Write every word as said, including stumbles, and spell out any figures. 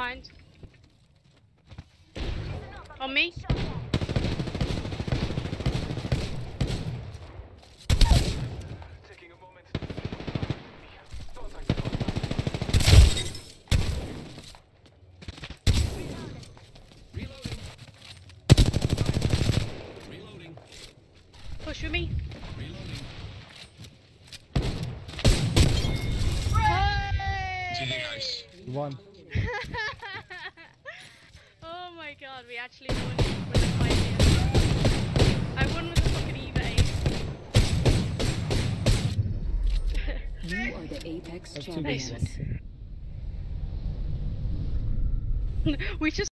behind. On me. Taking a moment. Reloading. Reloading. Push with me. Reloading. Nice. One. Oh my god, we actually won with the fight here. I won with the fucking Eva ace. You are the Apex That's two champions. good ones. We just